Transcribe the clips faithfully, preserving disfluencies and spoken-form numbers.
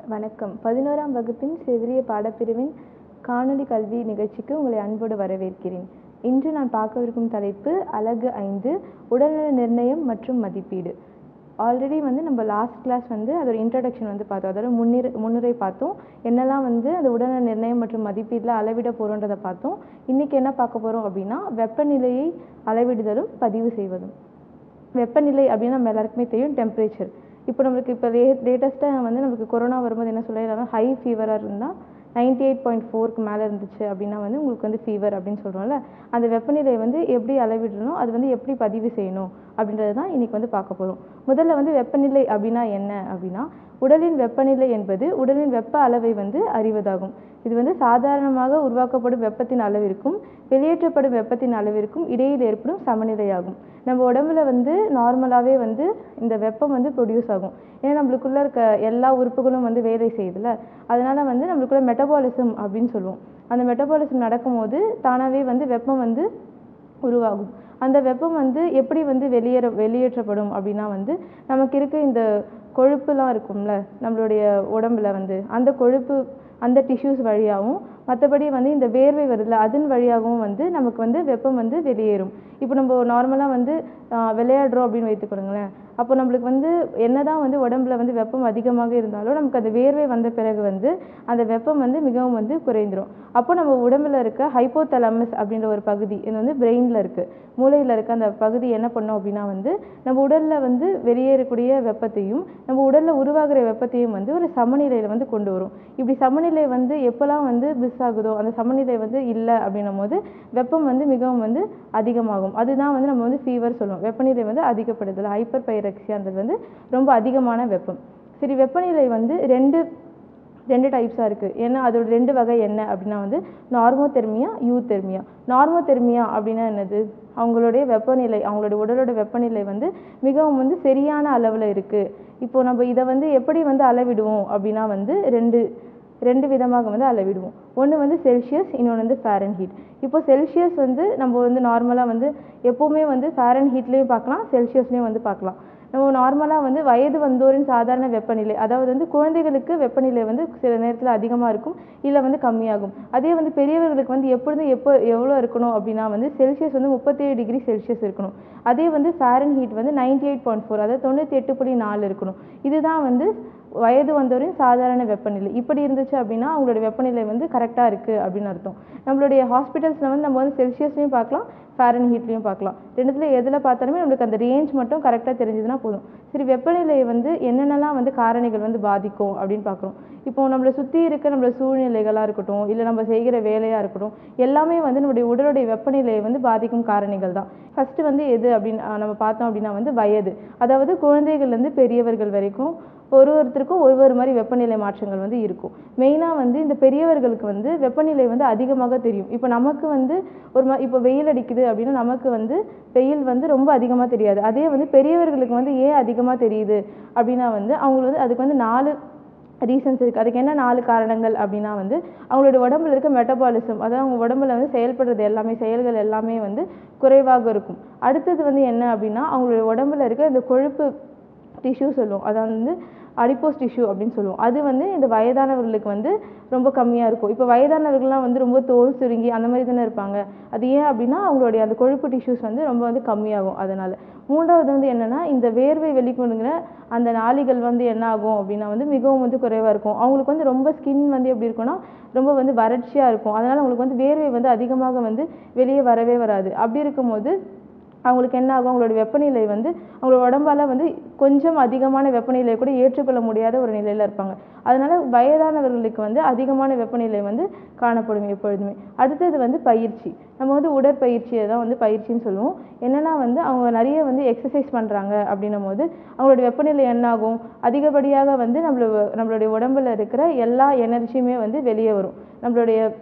வணக்கம். பதினோராம் வகுப்பின் செவிலிய பாடப்பிரிவின் காணொளி கல்வி நிகழ்ச்சிக்கு உங்களை அன்போடு வரவேற்கிறேன். இன்று நான் பார்க்கவிருக்கும் தலைப்பு அலகு ஐந்து, உடல்நல நிர்ணயம் மற்றும் மதிப்பீடு. ஆல்ரெடி வந்து நம்ம லாஸ்ட் கிளாஸ் வந்து அதோட இன்ட்ரடக்ஷன் வந்து பார்த்தோம், அதோட முன்னிறை முன்னுரை பார்த்தோம். என்னெல்லாம் வந்து அந்த உடல்நல நிர்ணயம் மற்றும் மதிப்பீட்டில் அளவிட போகிறோன்றதை பார்த்தோம். இன்றைக்கி என்ன பார்க்க போகிறோம் அப்படின்னா, வெப்பநிலையை அளவிடுதலும் பதிவு செய்வதும். வெப்பநிலை அப்படின்னா நம்ம எல்லாருக்குமே தெரியும், டெம்பரேச்சர். இப்போ நம்மளுக்கு இப்போ லே லேட்டஸ்ட்டாக வந்து நம்மளுக்கு கொரோனா வரும்போது என்ன சொல்லிடுறாங்க, ஹை ஃபீவராக இருந்தால் நைன்டி எயிட் பாயிண்ட் ஃபோருக்கு மேலே இருந்துச்சு அப்படின்னா வந்து உங்களுக்கு வந்து ஃபீவர் அப்படின்னு சொல்கிறோம்ல. அந்த வெப்பநிலை வந்து எப்படி அளவிடணும், அது வந்து எப்படி பதிவு செய்யணும் அப்படின்றது தான் இன்றைக்கி வந்து பார்க்க போகிறோம். முதல்ல வந்து வெப்பநிலை அப்படின்னா என்ன அப்படின்னா, உடலின் வெப்பநிலை என்பது உடலின் வெப்ப அளவை வந்து அறிவதாகும். இது வந்து சாதாரணமாக உருவாக்கப்படும் வெப்பத்தின் அளவிற்கும் வெளியேற்றப்படும் வெப்பத்தின் அளவிற்கும் இடையில் ஏற்படும் சமநிலையாகும். நம்ம உடம்புல வந்து நார்மலாகவே வந்து இந்த வெப்பம் வந்து ப்ரொடியூஸ் ஆகும். ஏன்னா நம்மளுக்குள்ளே இருக்க எல்லா உறுப்புகளும் வந்து வேலை செய்யுதுல்ல, அதனால் வந்து நம்மளுக்குள்ள மெட்டபாலிசம் அப்படின்னு சொல்லுவோம். அந்த மெட்டபாலிசம் நடக்கும்போது தானாகவே வந்து வெப்பம் வந்து உருவாகும். அந்த வெப்பம் வந்து எப்படி வந்து வெளியேற வெளியேற்றப்படும் அப்படின்னா வந்து, நமக்கு இருக்க இந்த கொழுப்புலாம் இருக்கும்ல நம்மளுடைய உடம்புல வந்து, அந்த கொழுப்பு அந்த டிஷ்யூஸ் வழியாகவும், மற்றபடி வந்து இந்த வேர்வை வருதுல அதன் வழியாகவும் வந்து நமக்கு வந்து வெப்பம் வந்து வெளியேறும். இப்போ நம்ம நார்மலாக வந்து விளையாடுறோம் அப்படின்னு வைத்துக்கொள்ளுங்களேன். அப்போ நம்மளுக்கு வந்து என்னதான் வந்து உடம்புல வந்து வெப்பம் அதிகமாக இருந்தாலும் நமக்கு அந்த வேர்வை வந்த பிறகு வந்து அந்த வெப்பம் வந்து மிகவும் வந்து குறைந்துடும். அப்போ நம்ம உடம்புல இருக்க ஹைப்போதலமஸ் அப்படின்ற ஒரு பகுதி, இது வந்து பிரெயினில் இருக்குது, மூளையில் இருக்க அந்த பகுதி என்ன பண்ணோம் அப்படின்னா வந்து நம்ம உடலில் வந்து வெளியேறக்கூடிய வெப்பத்தையும் நம்ம உடலில் உருவாகிற வெப்பத்தையும் வந்து ஒரு சமநிலையில் வந்து கொண்டு வரும். இப்படி சமநிலை வந்து எப்போல்லாம் வந்து மிஸ் ஆகுதோ, அந்த சமநிலை வந்து இல்லை அப்படின்னும் போது வெப்பம் வந்து மிகவும் வந்து அதிகமாகும். அதுதான் வந்து நம்ம வந்து ஃபீவர் சொல்லுவோம். வெப்பநிலை வந்து அதிகப்படுதல், ஹைப்பர் பைரக்சியான்றது வந்து ரொம்ப அதிகமான வெப்பம். சரி, வெப்பநிலை வந்து ரெண்டு ரெண்டு டைப்ஸாக இருக்குது. ஏன்னா அதோட ரெண்டு வகை என்ன அப்படின்னா வந்து நார்மோதெர்மியா, யூதெர்மியா. நார்மோதெர்மியா அப்படின்னா என்னது, அவங்களுடைய வெப்பநிலை, அவங்களுடைய உடலோட வெப்பநிலை வந்து மிகவும் வந்து சரியான அளவில் இருக்குது. இப்போது நம்ம இதை வந்து எப்படி வந்து அளவிடுவோம் அப்படின்னா வந்து ரெண்டு ரெண்டு விதமாக வந்து அளவிடுவோம். ஒன்று வந்து செல்சியஸ், இன்னொன்று வந்து ஃபாரன்ஹீட். இப்போ செல்சியஸ் வந்து நம்ம வந்து நார்மலாக வந்து எப்போவுமே வந்து ஃபாரன்ஹீட்லேயும் பார்க்கலாம், செல்சியஸ்லேயும் வந்து பார்க்கலாம். நம்ம நார்மலாக வந்து வயது வந்தோரின் சாதாரண வெப்பநிலை, அதாவது வந்து குழந்தைகளுக்கு வெப்பநிலை வந்து சில நேரத்தில் அதிகமாக இருக்கும், இல்லை வந்து கம்மியாகும். அதே வந்து பெரியவர்களுக்கு வந்து எப்பொழுது எப்போ எவ்வளோ இருக்கணும் அப்படின்னா வந்து செல்சியஸ் வந்து முப்பத்தேழு டிகிரி செல்சியஸ் இருக்கணும். அதே வந்து ஃபாரன்ஹீட் வந்து நைன்டி எயிட் பாயிண்ட் ஃபோர் அதாவது தொண்ணூற்றி எட்டு புள்ளி நாலு இருக்கணும். இதுதான் வந்து வயது வந்தோரின் சாதாரண வெப்பநிலை. இப்படி இருந்துச்சு அப்படின்னா அவங்களுடைய வெப்பநிலை வந்து கரெக்டாக இருக்குது அப்படின்னு அர்த்தம். நம்மளுடைய ஹாஸ்பிட்டல்ஸில் வந்து நம்ம வந்து செல்சியஸ்லையும் பார்க்கலாம், ஃபாரன்ஹீட்லையும் பார்க்கலாம். ரெண்டுத்துல எதில் பார்த்தாலுமே நம்மளுக்கு அந்த ரேஞ்ச் மட்டும் கரெக்டாக தெரிஞ்சதுன்னா போதும். சரி, வெப்பநிலையை வந்து என்னென்னலாம் வந்து காரணிகள் வந்து பாதிக்கும் அப்படின்னு பார்க்குறோம். இப்போ நம்மளை சுற்றி இருக்க நம்மளோட சூழ்நிலைகளாக இருக்கட்டும், இல்லை நம்ம செய்கிற வேலையாக இருக்கட்டும், எல்லாமே வந்து நம்மளுடைய உடலுடைய வெப்பநிலையை வந்து பாதிக்கும் காரணிகள் தான். ஃபஸ்ட்டு வந்து எது அப்படின்னு நம்ம பார்த்தோம் அப்படின்னா வந்து வயது, அதாவது குழந்தைகள்லேருந்து பெரியவர்கள் வரைக்கும் ஒரு ஒருத்தருக்கும் ஒரு ஒரு மாதிரி வெப்பநிலை மாற்றங்கள் வந்து இருக்கும். மெயினாக வந்து இந்த பெரியவர்களுக்கு வந்து வெப்பநிலை வந்து அதிகமாக தெரியும். இப்போ நமக்கு வந்து ஒரு மா இப்போ வெயில் அடிக்குது அப்படின்னா நமக்கு வந்து வெயில் வந்து ரொம்ப அதிகமாக தெரியாது. அதே வந்து பெரியவர்களுக்கு வந்து ஏன் அதிகமாக தெரியுது அப்படின்னா வந்து அவங்களுக்கு வந்து அதுக்கு வந்து நாலு ரீசன்ஸ் இருக்குது. அதுக்கு என்ன நாலு காரணங்கள் அப்படின்னா வந்து அவங்களுடைய உடம்புல இருக்க மெட்டபாலிசம், அதாவது அவங்க உடம்புல வந்து செயல்படுறது எல்லாமே செயல்கள் எல்லாமே வந்து குறைவாக இருக்கும். அடுத்தது வந்து என்ன அப்படின்னா அவங்களுடைய உடம்புல இருக்க இந்த கொழுப்பு டிஷ்யூ சொல்லுவோம், அதாவது வந்து அடிப்போஸ் டிஷ்யூ அப்படின்னு சொல்லுவோம். அது வந்து இந்த வயதானவர்களுக்கு வந்து ரொம்ப கம்மியாக இருக்கும். இப்போ வயதானவர்கள்லாம் வந்து ரொம்ப தோல் சுருங்கி அந்த மாதிரி தானே இருப்பாங்க. அது ஏன் அப்படின்னா அவங்களுடைய அந்த கொழுப்பு டிஷ்யூஸ் வந்து ரொம்ப வந்து கம்மியாகும். அதனால் மூன்றாவது வந்து என்னென்னா இந்த வேர்வை வெளிக்கொண்டுங்கிற அந்த நாளிகள் வந்து என்ன ஆகும் அப்படின்னா வந்து மிகவும் வந்து குறைவாக இருக்கும். அவங்களுக்கு வந்து ரொம்ப ஸ்கின் வந்து எப்படி இருக்குன்னா ரொம்ப வந்து வறட்சியாக இருக்கும். அதனால் அவங்களுக்கு வந்து வேர்வை வந்து அதிகமாக வந்து வெளியே வரவே வராது. அப்படி இருக்கும்போது அவங்களுக்கு என்ன ஆகும், அவங்களோட வெப்பநிலை வந்து அவங்களோட உடம்பால் வந்து கொஞ்சம் அதிகமான வெப்பநிலையை கூட ஏற்றுக்கொள்ள முடியாத ஒரு நிலையில் இருப்பாங்க. அதனால் வயதானவர்களுக்கு வந்து அதிகமான வெப்பநிலை வந்து காணப்படும் எப்பொழுதுமே. அடுத்தது வந்து பயிற்சி. நம்ம வந்து உடற்பயிற்சியை தான் வந்து பயிற்சின்னு சொல்லுவோம். என்னென்னா வந்து அவங்க நிறைய வந்து எக்ஸசைஸ் பண்ணுறாங்க அப்படின்னும் போது அவங்களோட வெப்பநிலை என்னாகும், அதிகப்படியாக வந்து நம்மளோ நம்மளுடைய உடம்பில் இருக்கிற எல்லா எனர்ஜியுமே வந்து வெளியே வரும். நம்மளுடைய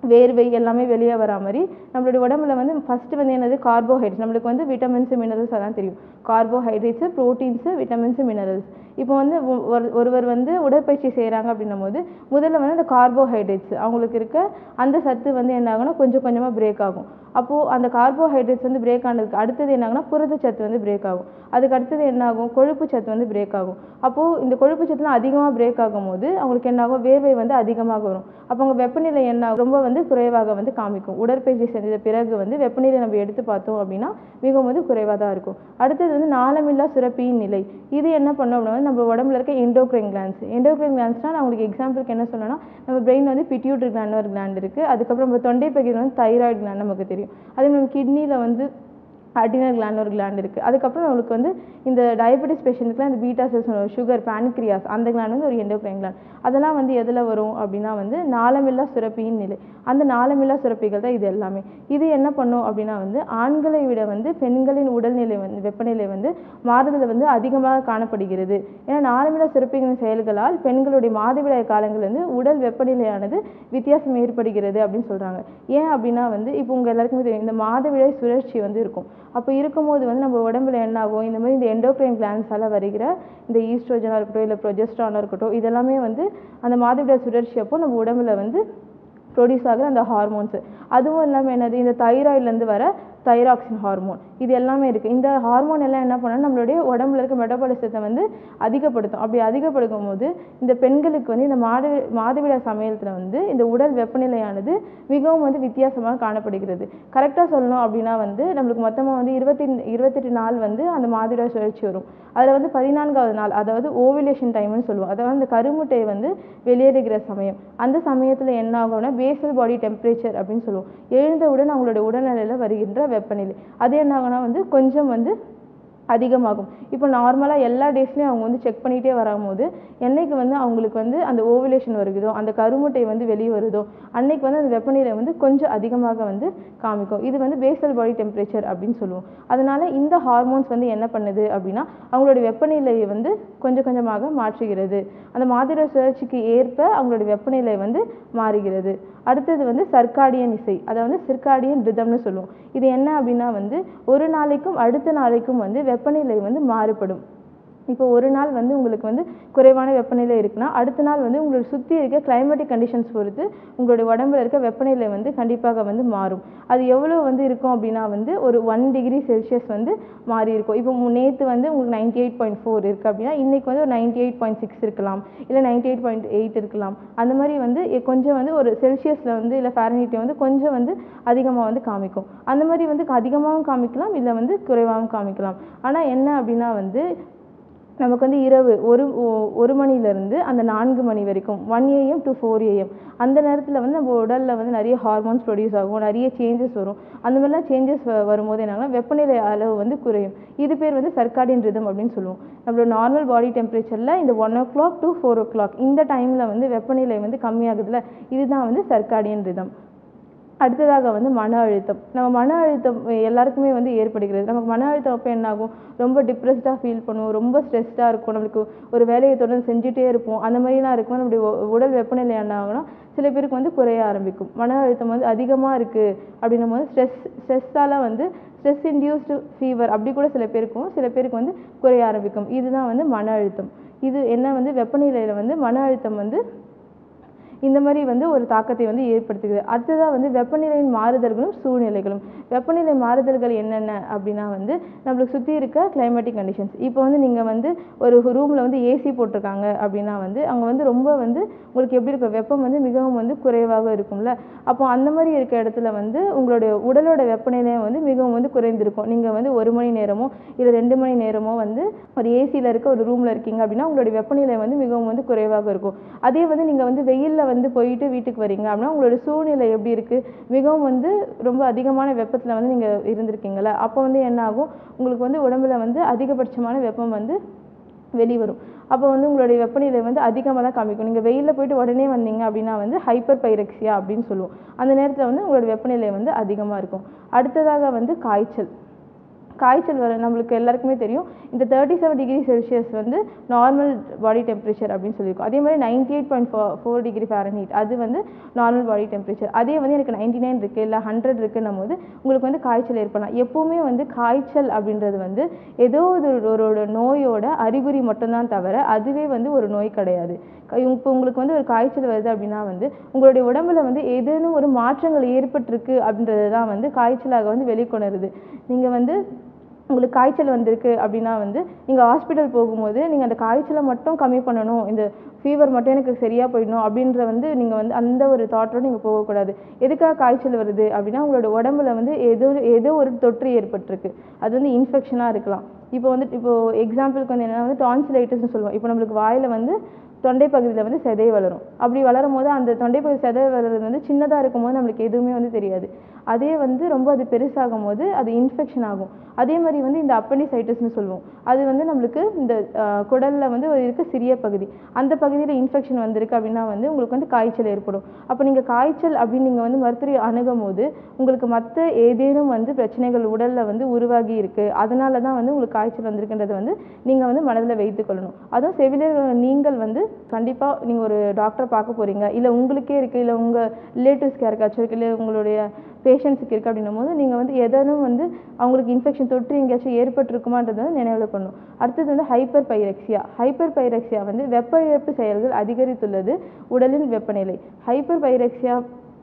வேர்வை எல்லாமே வெளியே வரா மாதிரி நம்மளுடைய உடம்புல வந்து ஃபஸ்ட்டு வந்து என்னது கார்போஹைட்ரேட்ஸ். நம்மளுக்கு வந்து விட்டமின்ஸு மினரல்ஸ் அதான் தெரியும். Carbohydrates proteins vitamins minerals. இப்போ வந்து ஒரு ஒருவர் வந்து உடற்பயிற்சி செய்கிறாங்க அப்படின்னும் போது முதல்ல வந்து அந்த கார்போஹைட்ரேட்ஸ் அவங்களுக்கு இருக்க அந்த சத்து வந்து என்ன ஆகும்னா கொஞ்சம் கொஞ்சமாக பிரேக் ஆகும். அப்போது அந்த கார்போஹைட்ரேட்ஸ் வந்து பிரேக் ஆனதுக்கு அடுத்தது என்ன ஆகுனா புரதச்சத்து வந்து பிரேக் ஆகும். அதுக்கு அடுத்தது என்ன ஆகும், கொழுப்பு சத்து வந்து பிரேக் ஆகும். அப்போது இந்த கொழுப்பு சத்துலாம் அதிகமாக பிரேக் ஆகும் போது அவங்களுக்கு என்ன ஆகும், வேர்வை வந்து அதிகமாக வரும். அப்போ அவங்க வெப்பநிலை என்ன ரொம்ப வந்து குறைவாக வந்து காமிக்கும். உடற்பயிற்சி செஞ்ச பிறகு வந்து வெப்பநிலை நம்ம எடுத்து பார்த்தோம் அப்படின்னா மிகவும் வந்து குறைவாக தான் இருக்கும். அடுத்தது வந்து நாளமில்லா சுரப்பியின் நிலை. இது என்ன பண்ணோம் அப்படின்னா நம்ம உடம்புல இருக்க எண்டோக்ரைன் கிளான்ஸ். எண்டோக்ரைன் கிளான்ஸ்னால் நான் உங்களுக்கு எக்ஸாம்பிளுக்கு என்ன சொன்னேன்னா நம்ம பிரெயின் வந்து பிட்யூட்டரி கிளாண்ட் ஒரு கிளாண்ட் இருக்குது. அதுக்கப்புறம் நம்ம தொண்டை பகுதியில் வந்து தைராய்டு கிளாண்ட் நமக்கு தெரியும். அதே நம்ம கிட்னியில் வந்து அடினல் கிளாண்ட் ஒரு கிளாண்ட் இருக்குது. அதுக்கப்புறம் நம்மளுக்கு வந்து இந்த டயபெட்டிஸ் பேஷண்ட்டுக்குலாம் இந்த பீட்டா செல்ஸ் சுகர் பேன்க்ரியாஸ் அந்த கிளாண்ட் வந்து ஒரு எண்டோக்ரைன் கிளாண்ட். அதெல்லாம் வந்து எதில் வரும் அப்படின்னா வந்து நாளமில்லா சுரப்பியின் நிலை. அந்த நாளமில்லா சுரப்பிகள் தான் இது எல்லாமே. இது என்ன பண்ணும் அப்படின்னா வந்து ஆண்களை விட வந்து பெண்களின் உடல்நிலை வந்து வெப்பநிலை வந்து மாறுதல் வந்து அதிகமாக காணப்படுகிறது. ஏன்னா நாளமில்லா சுரப்பிகளின் செயல்களால் பெண்களுடைய மாதவிடாய் காலங்கள் வந்து உடல் வெப்பநிலையானது வித்தியாசம் ஏற்படுகிறது அப்படின்னு சொல்கிறாங்க. ஏன் அப்படின்னா வந்து இப்போ உங்கள் எல்லாருக்குமே தெரியும் இந்த மாதவிடாய் சுழற்சி வந்து இருக்கும். அப்போ இருக்கும்போது வந்து நம்ம உடம்புல என்ன ஆகும், இந்த மாதிரி இந்த எண்டோக்ரைன் கிளான்ஸால் வருகிற இந்த ஈஸ்ட்ரோஜனாக இருக்கட்டும் இல்லை ப்ரொஜெஸ்ட்ரானாக இருக்கட்டும் இதெல்லாமே வந்து அந்த மாதவிடாய் சுழற்சி அப்போ நம்ம உடம்புல வந்து ப்ரொடியூஸ் ஆகிற அந்த ஹார்மோன்ஸு. அதுவும் இல்லாமல் என்னது இந்த தைராய்ட்லேருந்து வர தைராக்சின் ஹார்மோன் இது எல்லாமே இருக்குது. இந்த ஹார்மோன் எல்லாம் என்ன பண்ணால் நம்மளுடைய உடம்புல இருக்க மெட்டபாலிசத்தை வந்து அதிகப்படுத்தும். அப்படி அதிகப்படுத்தும் போது இந்த பெண்களுக்கு வந்து இந்த மாத மாதவிடாய் சமயத்தில் வந்து இந்த உடல் வெப்பநிலையானது மிகவும் வந்து வித்தியாசமாக காணப்படுகிறது. கரெக்டாக சொல்லணும் அப்படின்னா வந்து நம்மளுக்கு மொத்தமாக வந்து இருபத்தி இருபத்தெட்டு நாள் வந்து அந்த மாதவிடாய் சுழற்சி வரும். அதில் வந்து பதினான்காவது நாள் அதாவது ஓவிலேஷன் டைம்னு சொல்லுவோம். அதாவது அந்த கருமுட்டை வந்து வெளியேறுகிற சமயம். அந்த சமயத்தில் என்ன ஆகும்னா பேசல் பாடி டெம்பரேச்சர் அப்படின்னு சொல்லுவோம். எழுந்தவுடன் அவங்களுடைய உடல்நிலையில் வருகின்ற வெப்பநிலை அது என்ன ஆகுனா வந்து கொஞ்சம் வந்து அதிகமாகும். இப்போ நார்மலாக எல்லா டேஸ்லையும் அவங்க வந்து செக் பண்ணிகிட்டே வரும்போது என்னைக்கு வந்து அவங்களுக்கு வந்து அந்த ஓவுலேஷன் வருகுதோ அந்த கருமுட்டை வந்து வெளியே வருதோ அன்னைக்கு வந்து அந்த வெப்பநிலை வந்து கொஞ்சம் அதிகமாக வந்து காமிக்கும். இது வந்து பேசல் பாடி டெம்பரேச்சர் அப்படின்னு சொல்லுவோம். அதனால இந்த ஹார்மோன்ஸ் வந்து என்ன பண்ணுது அப்படின்னா அவங்களுடைய வெப்பநிலையை வந்து கொஞ்சம் கொஞ்சமாக மாற்றுகிறது. அந்த மாதவிடாய் சுழற்சிக்கு ஏற்ப அவங்களுடைய வெப்பநிலை வந்து மாறுகிறது. அடுத்தது வந்து சர்க்காடியன் இசை, அதை வந்து சிர்காடியன் ரிதம்னு சொல்லுவோம். இது என்ன அப்படின்னா வந்து ஒரு நாளைக்கும் அடுத்த நாளைக்கும் வந்து வெப்பநிலை வந்து மாறுபடும். இப்போ ஒரு நாள் வந்து உங்களுக்கு வந்து குறைவான வெப்பநிலை இருக்குன்னா அடுத்த நாள் வந்து உங்களோட சுற்றி இருக்க கிளைமேட்டிக் கண்டிஷன்ஸ் பொறுத்து உங்களுடைய உடம்புல இருக்க வெப்பநிலை வந்து கண்டிப்பாக வந்து மாறும். அது எவ்வளோ வந்து இருக்கும் அப்படின்னா வந்து ஒரு ஒன் டிகிரி செல்சியஸ் வந்து மாறி இருக்கும். இப்போ நேற்று வந்து உங்களுக்கு நைன்டி எயிட் பாயிண்ட் ஃபோர் இருக்குது அப்படின்னா இன்றைக்கி வந்து ஒரு நைன்டி எயிட் பாயிண்ட் சிக்ஸ் இருக்கலாம், இல்லை நைன்டி எயிட் பாயிண்ட் எயிட் இருக்கலாம். அந்த மாதிரி வந்து கொஞ்சம் வந்து ஒரு செல்சியஸில் வந்து இல்லை ஃபாரன்ஹீட்டை வந்து கொஞ்சம் வந்து அதிகமாக வந்து காமிக்கும். அந்த மாதிரி வந்து அதிகமாகவும் காமிக்கலாம் இல்லை வந்து குறைவாகவும் காமிக்கலாம். ஆனால் என்ன அப்படின்னா வந்து நமக்கு வந்து இரவு ஒரு ஒரு மணிலேருந்து அந்த நான்கு மணி வரைக்கும் one AM to four AM அந்த நேரத்தில் வந்து நம்ம உடலில் வந்து நிறைய ஹார்மோன்ஸ் ப்ரொடியூஸ் ஆகும், நிறைய சேஞ்சஸ் வரும். அந்த மாதிரிலாம் சேஞ்சஸ் வரும்போது என்னன்னா வெப்பநிலை அளவு வந்து குறையும். இது பேர் வந்து சர்க்காடியன் ரிதம் அப்படின்னு சொல்லுவோம். நம்மளோட நார்மல் பாடி டெம்பரேச்சரில் இந்த one o'clock to four o'clock இந்த டைமில் வந்து வெப்பநிலை வந்து கம்மியாகுதுல இதுதான் வந்து சர்க்காடியன் ரிதம். அடுத்ததாக வந்து மன அழுத்தம். நம்ம மன அழுத்தம் எல்லாருக்குமே வந்து ஏற்படுகிறது. நமக்கு மன அழுத்தம் அப்போ என்ன ஆகும், ரொம்ப டிப்ரெஸ்டாக ஃபீல் பண்ணுவோம், ரொம்ப ஸ்ட்ரெஸ்டாக இருக்கும், நம்மளுக்கு ஒரு வேலையை தொடர்ந்து செஞ்சுட்டே இருப்போம். அந்த மாதிரிலாம் இருக்கும். நம்மளுடைய உடல் வெப்பநிலை என்ன ஆகும்னா சில பேருக்கு வந்து குறைய ஆரம்பிக்கும். மன அழுத்தம் வந்து அதிகமாக இருக்குது அப்படின்னும் போது ஸ்ட்ரெஸ் ஸ்ட்ரெஸ்ஸால் வந்து ஸ்ட்ரெஸ் இன்டியூஸ்டு ஃபீவர் அப்படி கூட சில பேருக்கும் சில பேருக்கு வந்து குறைய ஆரம்பிக்கும். இதுதான் வந்து மன அழுத்தம். இது என்ன வந்து வெப்பநிலையில் வந்து மன அழுத்தம் வந்து இந்த மாதிரி வந்து ஒரு தாக்கத்தை வந்து ஏற்படுத்துகிறது. அடுத்ததாக வந்து வெப்பநிலையின் மாறுதல்களும் சூழ்நிலைகளும். வெப்பநிலை மாறுதல்கள் என்னென்ன அப்படின்னா வந்து நம்மளுக்கு சுற்றி இருக்க கிளைமேட்டிக் கண்டிஷன்ஸ். இப்போ வந்து நீங்கள் வந்து ஒரு ரூமில் வந்து ஏசி போட்டிருக்காங்க அப்படின்னா வந்து அங்கே வந்து ரொம்ப வந்து உங்களுக்கு எப்படி இருக்கும், வெப்பம் வந்து மிகவும் வந்து குறைவாக இருக்கும்ல. அப்போ அந்த மாதிரி இருக்க இடத்துல வந்து உங்களுடைய உடலோட வெப்பநிலையும் வந்து மிகவும் வந்து குறைந்திருக்கும். நீங்கள் வந்து ஒரு மணி நேரமோ இல்லை ரெண்டு மணி நேரமோ வந்து ஒரு ஏசியில் இருக்க ஒரு ரூமில் இருக்கீங்க அப்படின்னா உங்களுடைய வெப்பநிலை வந்து மிகவும் வந்து குறைவாக இருக்கும். அதே வந்து நீங்கள் வந்து வெயிலில் வந்து போயிட்டு வீட்டுக்கு வரீங்க அப்படின்னா உங்களோட சூழ்நிலை எப்படி இருக்குது, மிகவும் வந்து ரொம்ப அதிகமான வெப்பத்தில் வந்து நீங்கள் இருந்திருக்கீங்களா, அப்போ வந்து என்ன ஆகும், உங்களுக்கு வந்து உடம்புல வந்து அதிகபட்சமான வெப்பம் வந்து வெளிவரும். அப்போ வந்து உங்களுடைய வெப்பநிலை வந்து அதிகமாக தான் காமிக்கும். நீங்கள் வெயிலில் போயிட்டு உடனே வந்தீங்க அப்படின்னா வந்து ஹைப்பர் பைரக்சியா அப்படின்னு சொல்லுவோம். அந்த நேரத்தில் வந்து உங்களோட வெப்பநிலை வந்து அதிகமாக இருக்கும். அடுத்ததாக வந்து காய்ச்சல். காய்ச்சல் வர நம்மளுக்கு எல்லாருக்குமே தெரியும். இந்த தேர்ட்டி செவன் டிகிரி செல்சியஸ் வந்து நார்மல் பாடி டெம்பரேச்சர் அப்படின்னு சொல்லியிருக்கோம். அதே மாதிரி ninety eight point four four degree Fahrenheit அது வந்து நார்மல் பாடி டெம்பரேச்சர். அதே வந்து எனக்கு நைன்டி நைன் இருக்குது இல்லை ஹண்ட்ரட் இருக்குன்னும் போது உங்களுக்கு வந்து காய்ச்சல் ஏற்படலாம். எப்போவுமே வந்து காய்ச்சல் அப்படின்றது வந்து ஏதோ ஒரு ஒரு நோயோட அறிகுறி மட்டும்தான் தவிர அதுவே வந்து ஒரு நோய் கிடையாது. இப்போ உங்களுக்கு வந்து ஒரு காய்ச்சல் வருது அப்படின்னா வந்து உங்களுடைய உடம்புல வந்து ஏதேனும் ஒரு மாற்றங்கள் ஏற்பட்டிருக்கு அப்படின்றது தான் வந்து காய்ச்சலாக வந்து வெளிக்கொணருது. நீங்கள் வந்து உங்களுக்கு காய்ச்சல் வந்திருக்கு அப்படின்னா வந்து நீங்கள் ஹாஸ்பிட்டல் போகும்போது நீங்கள் அந்த காய்ச்சலை மட்டும் கம்மி பண்ணணும், இந்த ஃபீவர் மட்டும் எனக்கு சரியாக போயிடணும் அப்படின்ற வந்து நீங்கள் வந்து அந்த ஒரு தாட்டோடு நீங்கள் போகக்கூடாது. எதுக்காக காய்ச்சல் வருது அப்படின்னா உங்களோட உடம்புல வந்து ஏதோ ஏதோ ஒரு தொற்று ஏற்பட்டிருக்கு. அது வந்து இன்ஃபெக்ஷனாக இருக்கலாம். இப்போ வந்து இப்போது எக்ஸாம்பிளுக்கு வந்து என்னென்னா வந்து டான்சிலைட்டிஸ்னு சொல்லுவோம். இப்போ நம்மளுக்கு வாயில் வந்து தொண்டை பகுதியில் வந்து செதை வளரும். அப்படி வளரும் போது அந்த தொண்டை பகுதி செதை வளர்றது வந்து சின்னதாக இருக்கும் போது நம்மளுக்கு எதுவுமே வந்து தெரியாது. அதே வந்து ரொம்ப அது பெருசாகும் போது அது இன்ஃபெக்ஷன் ஆகும். அதே மாதிரி வந்து இந்த அப்பெண்டிசைட்டிஸ்னு சொல்லுவோம். அது வந்து நம்மளுக்கு இந்த குடலில் வந்து ஒரு இருக்க சிறிய பகுதி, அந்த பகுதியில் இன்ஃபெக்ஷன் வந்திருக்கு அப்படின்னா வந்து உங்களுக்கு வந்து காய்ச்சல் ஏற்படும். அப்போ நீங்கள் காய்ச்சல் அப்படின்னு நீங்கள் வந்து மருத்துவரை அணுகும் போது உங்களுக்கு மற்ற ஏதேனும் வந்து பிரச்சனைகள் உடலில் வந்து உருவாகி இருக்குது, அதனால தான் வந்து உங்களுக்கு காய்ச்சல் வந்திருக்குன்றது வந்து நீங்கள் வந்து மனதில் வைத்துக்கொள்ளணும். அதுவும் செவிலியர்கள் நீங்கள் வந்து கண்டிப்பாக நீங்கள் ஒரு டாக்டரை பார்க்க போகிறீங்க, இல்லை உங்களுக்கே இருக்குது, இல்லை உங்கள் ரிலேட்டிவ்ஸ்க்கு யாருக்காச்சும் இருக்குது, இல்லை உங்களுடைய பேஷண்ட்ஸுக்கு இருக்குது அப்படின்னும் போது நீங்கள் வந்து எதனும் வந்து அவங்களுக்கு இன்ஃபெக்ஷன் தொற்று எங்கேயாச்சும் ஏற்பட்டிருக்குமான்றது வந்து நினைவில் பண்ணணும். அடுத்தது வந்து ஹைப்பர் பைரெக்சியா. ஹைப்பர் பைரெக்சியா வந்து வெப்ப இழப்பு செயல்கள் அதிகரித்துள்ளது உடலின் வெப்பநிலை. ஹைப்பர் பைரெக்சியா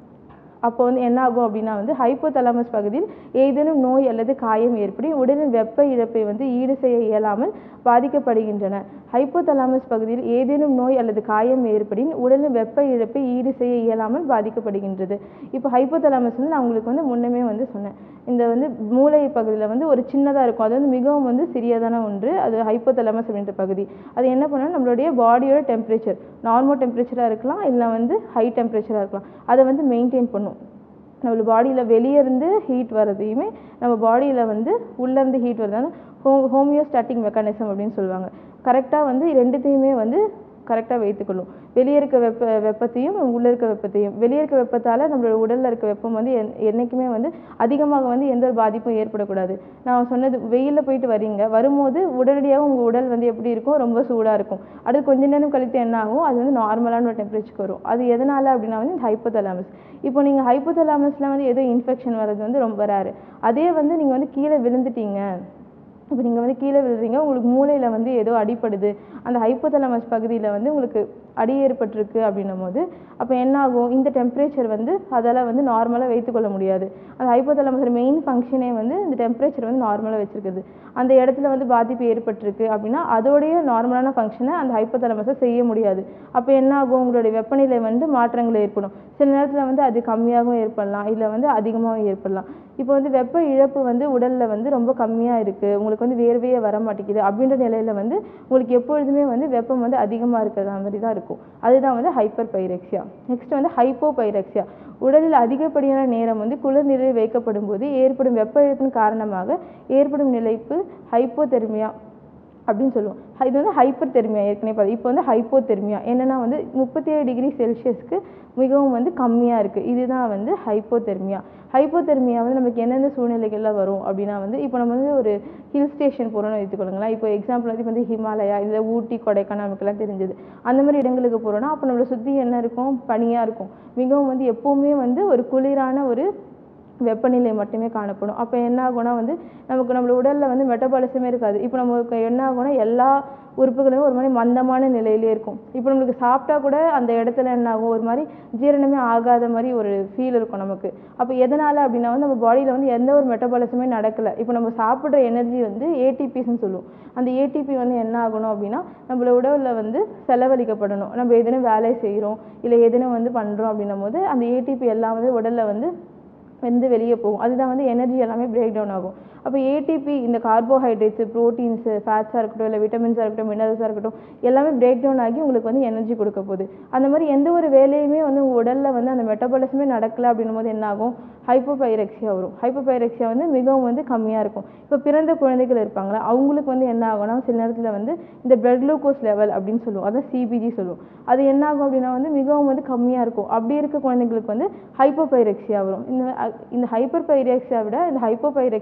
அப்போ வந்து என்ன ஆகும் அப்படின்னா வந்து ஹைப்போதலாமஸ் பகுதியில் ஏதேனும் நோய் அல்லது காயம் ஏற்படி உடலின் வெப்ப இழப்பை வந்து ஈடு செய்ய இயலாமல் பாதிக்கப்படுகின்றன. ஹைப்போதலாமஸ் பகுதியில் ஏதேனும் நோய் அல்லது காயம் ஏற்படின் உடலின் வெப்ப இழப்பை ஈடு செய்ய இயலாமல் பாதிக்கப்படுகின்றது. இப்போ ஹைப்போதலாமஸ் வந்து நான் உங்களுக்கு வந்து முன்னமே வந்து சொன்னேன், இந்த வந்து மூளை பகுதியில் வந்து ஒரு சின்னதாக இருக்கும், அது வந்து மிகவும் வந்து சிறியதான ஒன்று, அது ஹைப்போதலாமஸ் அப்படின்ற பகுதி. அது என்ன பண்ணால் நம்மளுடைய பாடியோட டெம்பரேச்சர் நார்மல் டெம்பரேச்சராக இருக்கலாம், இல்லை வந்து ஹை டெம்பரேச்சராக இருக்கலாம், அதை வந்து மெயின்டைன் பண்ணும். நம்ம பாடியில் வெளியே இருந்து ஹீட் வர்றதையுமே நம்ம பாடியில் வந்து உள்ளேருந்து ஹீட் வருதுன்னா ஹோ ஹோமியோஸ்டாட்டிக் மெக்கானிசம் அப்படின்னு சொல்லுவாங்க. கரெக்டாக வந்து ரெண்டுத்தையுமே வந்து கரெக்டாக வைத்துக்கொள்ளும். வெளியே இருக்க வெப்ப வெப்பத்தையும் உள்ளே இருக்க வெப்பத்தையும். வெளியே இருக்க வெப்பத்தால் நம்மளோட உடலில் இருக்க வெப்பம் வந்து என் என்றைக்குமே வந்து அதிகமாக வந்து எந்த ஒரு பாதிப்பும் ஏற்படக்கூடாது. நான் சொன்னது வெயிலில் போயிட்டு வரீங்க, வரும்போது உடனடியாக உங்கள் உடல் வந்து எப்படி இருக்கும், ரொம்ப சூடாக இருக்கும். அடுத்து கொஞ்ச நேரம் கழித்து என்ன ஆகும், அது வந்து நார்மலான ஒரு டெம்பரேச்சருக்கு வரும். அது எதனால் அப்படின்னா வந்து இந்த ஹைப்போதலாமஸ். இப்போ நீங்கள் ஹைப்போதலாமஸில் வந்து ஏதோ இன்ஃபெக்ஷன் வர்றது வந்து ரொம்ப ரேரு. அதே வந்து நீங்கள் வந்து கீழே விழுந்துட்டீங்க, இப்போ நீங்கள் வந்து கீழே விழுறீங்க, உங்களுக்கு மூளையில் வந்து ஏதோ அடிப்படுது, அந்த ஹைப்போதலாமஸ் பகுதியில் வந்து உங்களுக்கு அடி ஏற்பட்டிருக்கு அப்படின்னும் போது அப்போ என்ன ஆகும், இந்த டெம்பரேச்சர் வந்து அதால் வந்து நார்மலாக வைத்துக்கொள்ள முடியாது. அந்த ஹைப்போதலாமஸோட மெயின் ஃபங்க்ஷனே வந்து இந்த டெம்பரேச்சர் வந்து நார்மலாக வச்சுருக்குது. அந்த இடத்துல வந்து பாதிப்பு ஏற்பட்டிருக்கு அப்படின்னா அதோடைய நார்மலான ஃபங்க்ஷனை அந்த ஹைப்போதலாமஸை செய்ய முடியாது. அப்போ என்ன ஆகும், உங்களுடைய வெப்பநிலை வந்து மாற்றங்கள் ஏற்படும். சில நேரத்தில் வந்து அது கம்மியாகவும் ஏற்படலாம், இல்லை வந்து அதிகமாகவும் ஏற்படலாம். இப்போ வந்து வெப்ப இழப்பு வந்து உடலில் வந்து ரொம்ப கம்மியாக இருக்குது, உங்களுக்கு வந்து வேர்வையே வர மாட்டேங்குது அப்படின்ற நிலையில் வந்து உங்களுக்கு எப்பொழுதுமே வந்து வெப்பம் வந்து அதிகமாக இருக்கிற மாதிரி தான் இருக்கும். அதுதான் வந்து ஹைப்பர் பைரெக்சியா. நெக்ஸ்ட் வந்து ஹைப்போ பைரெக்சியா. உடலில் அதிகப்படியான நேரம் வந்து குளிர் நிலையில் வைக்கப்படும் போது ஏற்படும் வெப்ப இழப்பின் காரணமாக ஏற்படும் நிலைப்பு ஹைப்போதெர்மியா அப்படின்னு சொல்லுவோம். இது வந்து ஹைப்பர் தெர்மியா ஏற்கனவே பார்த்து. இப்போ வந்து ஹைப்போதெர்மியா என்னென்னா வந்து முப்பத்தி ஏழு டிகிரி செல்சியஸ்க்கு மிகவும் வந்து கம்மியாக இருக்குது, இதுதான் வந்து ஹைப்போதெர்மியா. ஹைப்போதெர்மியா வந்து நமக்கு எந்தெந்த சூழ்நிலைகளில் வரும் அப்படின்னா வந்து இப்போ நம்ம வந்து ஒரு ஹில் ஸ்டேஷன் போகிறோன்னு வைத்துக்கொள்ளுங்களேன். இப்போ எக்ஸாம்பிள் வந்து இப்போ வந்து ஹிமாலயா, இல்லை ஊட்டி, கொடைக்கானல் நமக்குலாம் தெரிஞ்சது, அந்த மாதிரி இடங்களுக்கு போகிறோன்னா அப்போ நம்மளை சுற்றி என்ன இருக்கும், பனியாக இருக்கும். மிகவும் வந்து எப்போவுமே வந்து ஒரு குளிரான ஒரு வெப்பநிலை மட்டுமே காணப்படும். அப்போ என்ன ஆகும்னா வந்து நமக்கு நம்மளோட உடலில் வந்து மெட்டபாலிசமே இருக்காது. இப்போ நமக்கு என்ன ஆகும்னா எல்லா உறுப்புகளுமே ஒரு மாதிரி மந்தமான நிலையிலே இருக்கும். இப்போ நம்மளுக்கு சாப்பிட்டா கூட அந்த இடத்துல என்ன ஆகும், ஒரு மாதிரி ஜீரணமே ஆகாத மாதிரி ஒரு ஃபீல் இருக்கும் நமக்கு. அப்போ எதனால் அப்படின்னா வந்து நம்ம பாடியில் வந்து எந்த ஒரு மெட்டபாலிசமே நடக்கலை. இப்போ நம்ம சாப்பிட்ற எனர்ஜி வந்து ஏடிபிஸ்ன்னு சொல்லுவோம். அந்த ஏடிபி வந்து என்ன ஆகணும் அப்படின்னா நம்மளோட உடலில் வந்து செலவழிக்கப்படணும். நம்ம எதுனும் வேலை செய்கிறோம், இல்லை எதுனும் வந்து பண்ணுறோம் அப்படின்னும் போது அந்த ஏடிபி எல்லாம் வந்து உடலில் வந்து வந்து வெளியே போகும். அதுதான் வந்து எனர்ஜி எல்லாமே பிரேக் டவுன் ஆகும். அப்போ ஏடிபி இந்த கார்போஹைட்ரேட்ஸு, ப்ரோட்டீன்ஸு, ஃபேட்ஸாக இருக்கட்டும், இல்லை விட்டமின்ஸாக இருக்கட்டும், மினரல்ஸாக இருக்கட்டும், எல்லாமே பிரேக் டவுன் ஆகி உங்களுக்கு வந்து எனர்ஜி கொடுக்க போகுது. அந்த மாதிரி எந்த ஒரு வேலையுமே வந்து உங்கள் உடலில் வந்து அந்த மெட்டபாலிசமே நடக்கலை அப்படின்னும் போது என்ன ஆகும், ஹைப்போபைரெக்சியா வரும். ஹைப்போபைரெக்சியா வந்து மிகவும் வந்து கம்மியாக இருக்கும். இப்போ பிறந்த குழந்தைகள் இருப்பாங்களா, அவங்களுக்கு வந்து என்ன ஆகும்னா சில நேரத்தில் வந்து இந்த பிளட் குளுக்கோஸ் லெவல் அப்படின்னு சொல்லுவோம், அதான் சிபிஜி சொல்லுவோம். அது என்ன ஆகும் அப்படின்னா வந்து மிகவும் வந்து கம்மியாக இருக்கும். அப்படி இருக்க குழந்தைங்களுக்கு வந்து ஹைப்போபைரெக்சியா வரும். இந்த இந்த ஹைப்பர் பைரெக்சியா விட இந்த ஹைப்போபைரெக்சியா வந்து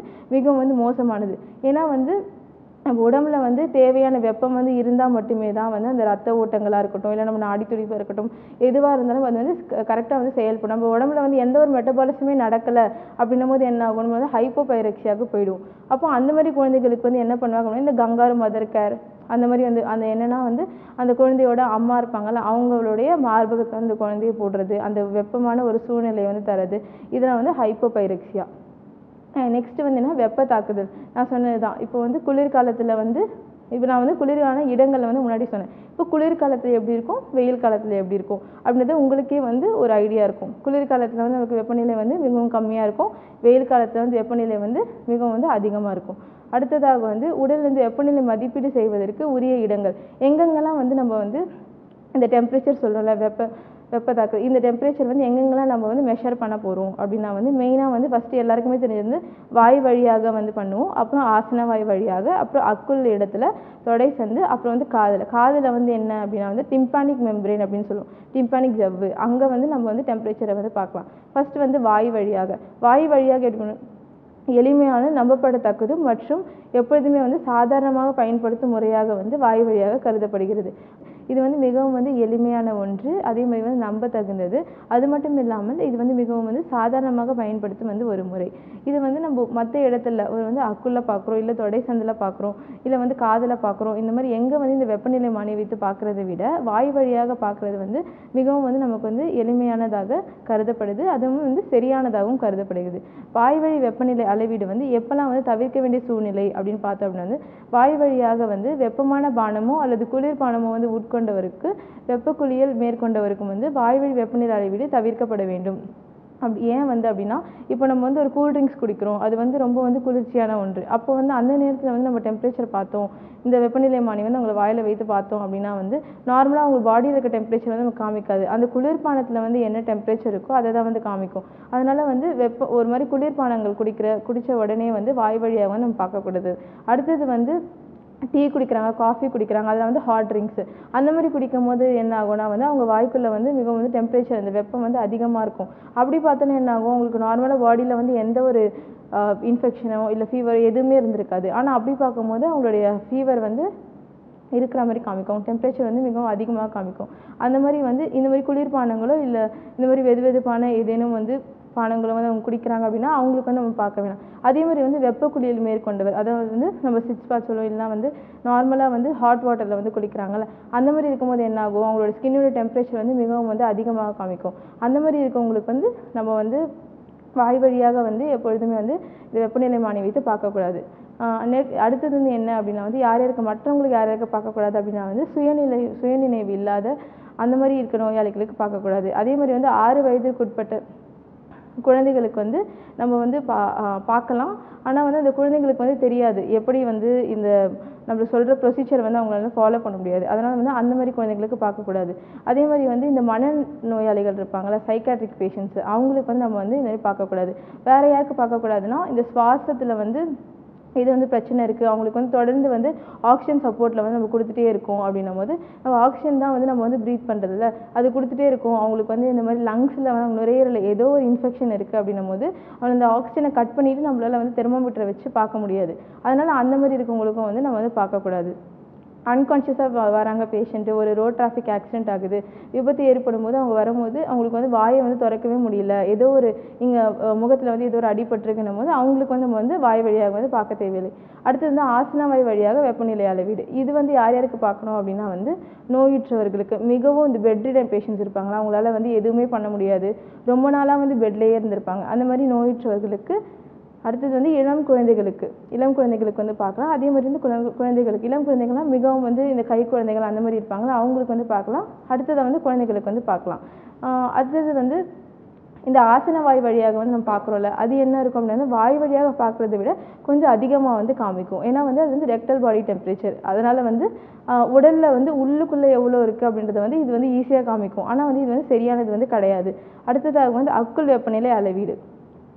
மிகவும் வந்து மோசமானது. ஏன்னா வந்து நம்ம உடம்புல வந்து தேவையான வெப்பம் வந்து இருந்தால் மட்டுமே தான் வந்து அந்த ரத்த ஓட்டங்களாக இருக்கட்டும், இல்லை நம்ம நாடி துடிப்பாக இருக்கட்டும், எதுவாக இருந்தாலும் அது வந்து கரெக்டாக வந்து செயல்படும். நம்ம உடம்புல வந்து எந்த ஒரு மெட்டபாலிசமே நடக்கலை அப்படின்னும் போது என்ன ஆகும், நம்ம வந்து ஹைப்போபைரக்சியாவுக்கு போயிடும். அப்போ அந்த மாதிரி குழந்தைகளுக்கு வந்து என்ன பண்ணுவாங்க, இந்த கங்காரு மதர் கேர் அந்த மாதிரி வந்து அந்த என்னன்னா வந்து அந்த குழந்தையோட அம்மா இருப்பாங்கல்ல, அவங்களுடைய மார்பகத்தை அந்த குழந்தைய போடுறது, அந்த வெப்பமான ஒரு சூழ்நிலையை வந்து தரது, இதெல்லாம் வந்து ஹைப்போபைரக்சியா. நெக்ஸ்ட்டு வந்து என்ன, வெப்ப தாக்குதல். நான் சொன்னது தான். இப்போ வந்து குளிர்காலத்தில் வந்து இப்போ நான் வந்து குளிரான இடங்களில் வந்து முன்னாடி சொன்னேன். இப்போ குளிர்காலத்தில் எப்படி இருக்கும், வெயில் காலத்தில் எப்படி இருக்கும் அப்படின்றது உங்களுக்கே வந்து ஒரு ஐடியா இருக்கும். குளிர்காலத்தில் வந்து நமக்கு வெப்பநிலை வந்து மிகவும் கம்மியாக இருக்கும், வெயில் காலத்தில் வந்து வெப்பநிலை வந்து மிகவும் வந்து அதிகமாக இருக்கும். அடுத்ததாக வந்து உடல் வந்து வெப்பநிலை மதிப்பீடு செய்வதற்கு உரிய இடங்கள் எங்கெங்கெல்லாம் வந்து நம்ம வந்து இந்த டெம்பரேச்சர் சொல்கிறோம்ல, வெப்ப வெப்ப தாக்கு இந்த டெம்பரேச்சர் வந்து எங்கெங்கெல்லாம் நம்ம வந்து மெஷர் பண்ண போகிறோம் அப்படின்னா வந்து மெயினாக வந்து ஃபஸ்ட்டு எல்லாருக்குமே தெரிஞ்சது வாய் வழியாக வந்து பண்ணுவோம், அப்புறம் ஆசன வாய் வழியாக, அப்புறம் அக்குள் இடத்துல, தொடை சந்து, அப்புறம் வந்து காதில். காதில் வந்து என்ன அப்படின்னா வந்து டிம்பானிக் மெம்பரேன் அப்படின்னு சொல்லுவோம், டிம்பானிக் ஜவ்வு, அங்கே வந்து நம்ம வந்து டெம்பரேச்சரை வந்து பார்க்கலாம். ஃபஸ்ட்டு வந்து வாய் வழியாக. வாய் வழியாக எடுக்கணும் எளிமையான, நம்பப்படத்தக்கது மற்றும் எப்பொழுதுமே வந்து சாதாரணமாக பயன்படுத்தும் முறையாக வந்து வாய் வழியாக கருதப்படுகிறது. இது வந்து மிகவும் வந்து எளிமையான ஒன்று, அதே மாதிரி வந்து நம்ப தகுந்தது. அது மட்டும் இல்லாமல் இது வந்து மிகவும் வந்து சாதாரணமாக பயன்படுத்தும் வந்து ஒரு முறை. இது வந்து நம்ம மற்ற இடத்துல ஒரு வந்து அக்குள்ள பார்க்குறோம், இல்லை தொடை சந்தில் பார்க்குறோம், இல்லை வந்து காதில் பார்க்குறோம், இந்த மாதிரி எங்கே வந்து இந்த வெப்பநிலை மானி வைத்து பார்க்குறத விட வாய் வழியாக பார்க்குறது வந்து மிகவும் வந்து நமக்கு வந்து எளிமையானதாக கருதப்படுது, அதுவும் வந்து சரியானதாகவும் கருதப்படுகிறது. வாய் வழி வெப்பநிலை அளவீடு வந்து எப்பெல்லாம் வந்து தவிர்க்க வேண்டிய சூழ்நிலை அப்படின்னு பார்த்தோம் அப்படின்னா வந்து வாய் வழியாக வந்து வெப்பமான பானமோ அல்லது குளிர்பானமோ வந்து உட்கொண்டவருக்கு, வெப்பக்குளியல் மேற்கொண்டவருக்கும் வந்து வாய்வழி வெப்பநிலை அளவீடு தவிர்க்கப்பட வேண்டும். அப்படி ஏன் வந்து அப்படின்னா, இப்போ நம்ம வந்து ஒரு கூல்ட்ரிங்க்ஸ் குடிக்கிறோம், அது வந்து ரொம்ப வந்து குளிர்ச்சியான ஒன்று. அப்போ வந்து அந்த நேரத்தில் வந்து நம்ம டெம்பரேச்சர் பார்த்தோம், இந்த வெப்பநிலை மானி வந்து உங்களை வாயில் வைத்து பார்த்தோம் அப்படின்னா வந்து நார்மலாக அவங்க பாடியில் இருக்க டெம்பரேச்சர் வந்து நமக்கு காமிக்காது. அந்த குளிர்பானத்தில் வந்து என்ன டெம்பரேச்சர் இருக்கோ அதை தான் வந்து காமிக்கும். அதனால வந்து வெப்ப ஒரு மாதிரி குளிர்பானங்கள் குடிக்கிற குடித்த உடனே வந்து வாய் வழியாக வந்து நம்ம பார்க்கக்கூடாது. அடுத்தது வந்து டீ குடிக்கிறாங்க, காஃபி குடிக்கிறாங்க, அதில் வந்து ஹாட் ட்ரிங்க்ஸு அந்த மாதிரி குடிக்கும் போது என்ன ஆகும்னா வந்து அவங்க வாய்க்குள்ளே வந்து மிகவும் வந்து டெம்பரேச்சர் அந்த வெப்பம் வந்து அதிகமாக இருக்கும். அப்படி பார்த்தோன்னா என்ன ஆகும், உங்களுக்கு நார்மலாக பாடியில் வந்து எந்த ஒரு இன்ஃபெக்ஷனோ இல்லை ஃபீவர் எதுவுமே இருந்திருக்காது. ஆனால் அப்படி பார்க்கும்போது அவங்களுடைய ஃபீவர் வந்து இருக்கிற மாதிரி காமிக்கும், டெம்பரேச்சர் வந்து மிகவும் அதிகமாக காமிக்கும். அந்த மாதிரி வந்து இந்த மாதிரி குளிர்பானங்களோ இல்லை இந்த மாதிரி வெது வெதுப்பான ஏதேனும் வந்து பானங்களும் வந்து அவங்க குடிக்கிறாங்க அப்படின்னா அவங்களுக்கு வந்து நம்ம பார்க்க வேணாம். அதே மாதிரி வந்து வெப்ப குளியல் மேற்கொண்டவர், அதாவது வந்து நம்ம சிக்ஸ் பாத் சொல்லுவோம், இல்லைனா வந்து நார்மலாக வந்து ஹாட் வாட்டரில் வந்து குளிக்கிறாங்கல்ல, அந்த மாதிரி இருக்கும்போது என்ன ஆகும், அவங்களோட ஸ்கின்னோட டெம்பரேச்சர் வந்து மிகவும் வந்து அதிகமாக காமிக்கும். அந்த மாதிரி இருக்கவங்களுக்கு வந்து நம்ம வந்து வாய் வழியாக வந்து எப்பொழுதுமே வந்து இந்த வெப்பநிலை மானி வைத்து பார்க்கக்கூடாது. அடுத்தது வந்து என்ன அப்படின்னா வந்து யார் யாருக்கு மற்றவங்களுக்கு யார் யாருக்கு பார்க்கக்கூடாது அப்படின்னா வந்து சுயநிலை சுயநினைவு இல்லாத அந்த மாதிரி இருக்க நோயாளிகளுக்கு பார்க்கக்கூடாது. அதே மாதிரி வந்து ஆறு வயதிற்கு உட்பட்ட குழந்தைகளுக்கு வந்து நம்ம வந்து பா பார்க்கலாம். ஆனால் வந்து அந்த குழந்தைங்களுக்கு வந்து தெரியாது எப்படி வந்து இந்த நம்ம சொல்கிற ப்ரொசீஜர் வந்து அவங்களால ஃபாலோ பண்ண முடியாது. அதனால் வந்து அந்த மாதிரி குழந்தைங்களுக்கு பார்க்கக்கூடாது. அதே மாதிரி வந்து இந்த மன நோயாளிகள் இருப்பாங்களா, சைக்காட்ரிக் பேஷண்ட்ஸு, அவங்களுக்கு வந்து நம்ம வந்து இந்த மாதிரி பார்க்கக்கூடாது. வேறு யாருக்கு பார்க்கக்கூடாதுன்னா இந்த சுவாசத்தில் வந்து இது வந்து பிரச்சனை இருக்குது, அவங்களுக்கு வந்து தொடர்ந்து வந்து ஆக்சிஜன் சப்போர்ட்டில் வந்து நம்ம கொடுத்துட்டே இருக்கோம் அப்படின்னும் போது நம்ம ஆக்சிஜன் தான் வந்து நம்ம வந்து ப்ரீத் பண்ணுறதில்ல, அது கொடுத்துட்டே இருக்கும். அவங்களுக்கு வந்து இந்த மாதிரி லங்ஸில் வந்து நுரையீரலில் ஏதோ ஒரு இன்ஃபெக்ஷன் இருக்குது அப்படின்னும் போது அவங்க அந்த ஆக்சிஜனை கட் பண்ணிவிட்டு நம்மளால் வந்து தெர்மோமீட்டரை வச்சு பார்க்க முடியாது. அதனால் அந்த மாதிரி இருக்கவங்களுக்கும் வந்து நம்ம வந்து பார்க்கக்கூடாது. அன்கான்ஷியஸாக வராங்க பேஷண்ட்டு, ஒரு ரோட் டிராஃபிக் ஆக்சிடென்ட் ஆகுது, விபத்து ஏற்படும் போது அவங்க வரும்போது அவங்களுக்கு வந்து வாயை வந்து திறக்கவே முடியல, ஏதோ ஒரு இங்கே முகத்தில் வந்து ஏதோ ஒரு அடிபட்டிருக்குன்னும் போது அவங்களுக்கு வந்து நம்ம வந்து வாய் வழியாக வந்து பார்க்க தேவையில்லை. அடுத்தது வந்து ஆசன வாய் வழியாக வெப்பநிலை அளவீடு. இது வந்து யார் யாருக்கு பார்க்கணும் அப்படின்னா வந்து நோயுற்றவர்களுக்கு, மிகவும் இந்த பெட் ரிடன் பேஷண்ட்ஸ் இருப்பாங்களா, அவங்களால வந்து எதுவுமே பண்ண முடியாது, ரொம்ப நாளாக வந்து பெட்லேயே இருந்திருப்பாங்க, அந்த மாதிரி நோயுற்றவர்களுக்கு. அடுத்தது வந்து இளம் குழந்தைகளுக்கு இளம் குழந்தைகளுக்கு வந்து பார்க்கலாம். அதே மாதிரி வந்து குழந்தை குழந்தைகளுக்கு இளம் குழந்தைகள்லாம் மிகவும் வந்து இந்த கை குழந்தைகள் அந்த மாதிரி இருப்பாங்களா, அவங்களுக்கு வந்து பார்க்கலாம். அடுத்ததை வந்து குழந்தைகளுக்கு வந்து பார்க்கலாம். அடுத்தது வந்து இந்த ஆசன வாய் வழியாக வந்து நம்ம பார்க்குறோம்ல, அது என்ன இருக்கும் அப்படின்னா வாய் வழியாக பார்க்குறத விட கொஞ்சம் அதிகமாக வந்து காமிக்கும். ஏன்னா வந்து அது வந்து ரெக்டல் பாடி டெம்பரேச்சர், அதனால் வந்து உடலில் வந்து உள்ளுக்குள்ளே எவ்வளோ இருக்குது அப்படின்றத வந்து இது வந்து ஈஸியாக காமிக்கும். ஆனால் வந்து இது வந்து சரியானது வந்து கிடையாது. அடுத்ததாக வந்து அக்குள் வெப்பநிலை அளவீடு.